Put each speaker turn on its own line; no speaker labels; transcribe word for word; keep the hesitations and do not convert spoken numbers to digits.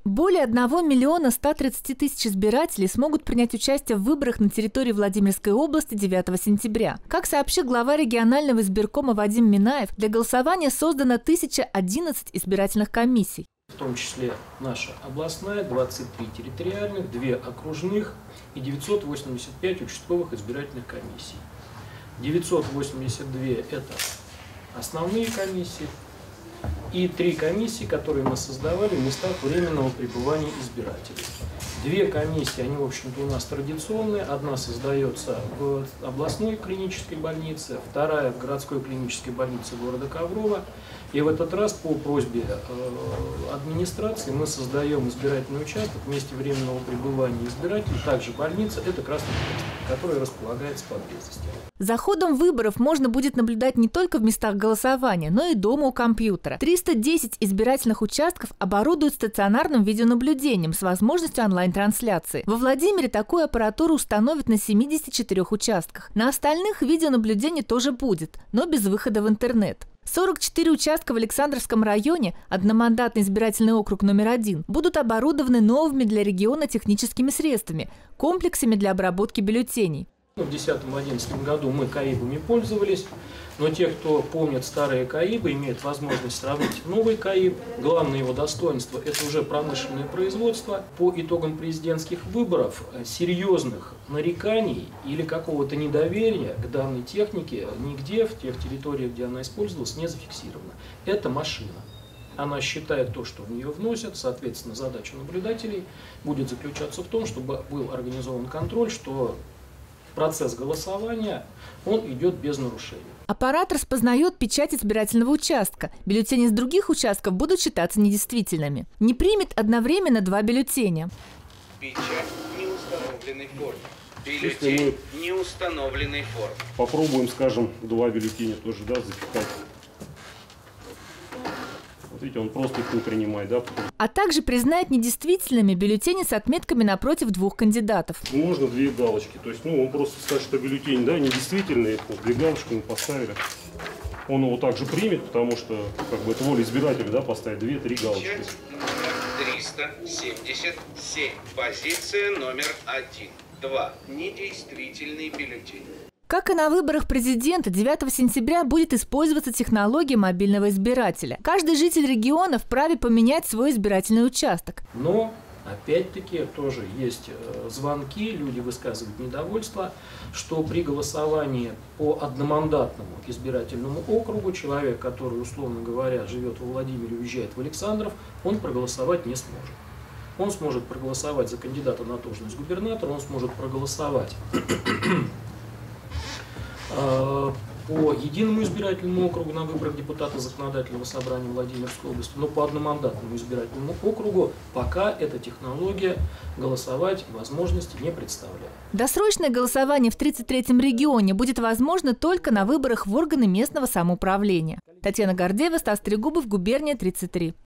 Более одного миллиона ста тридцати тысяч избирателей смогут принять участие в выборах на территории Владимирской области девятого сентября. Как сообщил глава регионального избиркома Вадим Минаев, для голосования создано тысяча одиннадцать избирательных комиссий.
В том числе наша областная, двадцать три территориальных, две окружных и девятьсот восемьдесят пять участковых избирательных комиссий. девятьсот восемьдесят две – это основные комиссии, и три комиссии, которые мы создавали в местах временного пребывания избирателей. Две комиссии, они, в общем-то, у нас традиционные. Одна создается в областной клинической больнице, вторая в городской клинической больнице города Коврова. И в этот раз по просьбе э, администрации мы создаем избирательный участок в месте временного пребывания избирателей, также больница, это Красный Крест, который располагается поблизости.
За ходом выборов можно будет наблюдать не только в местах голосования, но и дома у компьютера. триста десять избирательных участков оборудуют стационарным видеонаблюдением с возможностью онлайн-трансляции. Во Владимире такую аппаратуру установят на семидесяти четырёх участках. На остальных видеонаблюдение тоже будет, но без выхода в интернет. сорок четыре участка в Александровском районе, одномандатный избирательный округ номер один, будут оборудованы новыми для региона техническими средствами, комплексами для обработки бюллетеней.
В две тысячи десятом-две тысячи одиннадцатом году мы КАИБами пользовались, но те, кто помнит старые КАИБы, имеют возможность сравнить новый КАИБ. Главное его достоинство – это уже промышленное производство. По итогам президентских выборов серьезных нареканий или какого-то недоверия к данной технике нигде в тех территориях, где она использовалась, не зафиксировано. Это машина. Она считает то, что в нее вносят, соответственно, задача наблюдателей будет заключаться в том, чтобы был организован контроль, что процесс голосования, он идет без нарушений.
Аппарат распознает печать избирательного участка. Бюллетени с других участков будут считаться недействительными. Не примет одновременно два бюллетеня.
Печать неустановленной формы. Бюллетень неустановленной формы.
Попробуем, скажем, два бюллетеня тоже, да, запихать. Вот видите, он просто их не принимает, да?
А также признает недействительными бюллетени с отметками напротив двух кандидатов.
Можно две галочки, то есть, ну, он просто скажет, что бюллетень, да, недействительный, вот, две галочки мы поставили. Он его также примет, потому что, как бы, это воля избирателя, да, поставить две-три галочки.
Номер триста семьдесят семь. Позиция номер один. Два. Недействительный бюллетень.
Как и на выборах президента, девятого сентября будет использоваться технология мобильного избирателя. Каждый житель региона вправе поменять свой избирательный участок.
Но, опять-таки, тоже есть звонки, люди высказывают недовольство, что при голосовании по одномандатному избирательному округу человек, который, условно говоря, живет во Владимире, уезжает в Александров, он проголосовать не сможет. Он сможет проголосовать за кандидата на должность губернатора, он сможет проголосовать по единому избирательному округу на выборах депутата законодательного собрания Владимирской области, но по одномандатному избирательному округу пока эта технология голосовать возможности не представляет.
Досрочное голосование в тридцать третьем регионе будет возможно только на выборах в органы местного самоуправления. Татьяна Гордеева, Стас Трегубов, губерния тридцать три.